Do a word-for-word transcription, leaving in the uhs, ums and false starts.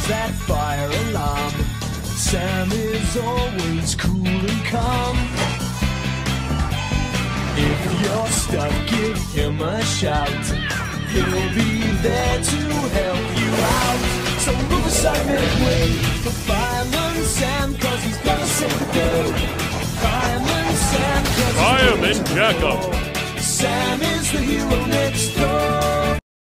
that fire alarm. Sam is always cool and calm. If you're stuck, give him a shout. He'll be there to help you out. So move aside midway for Fireman Sam, cause he's gonna save the day. Fireman Sam, cause Fireman Jakob. Sam is the hero next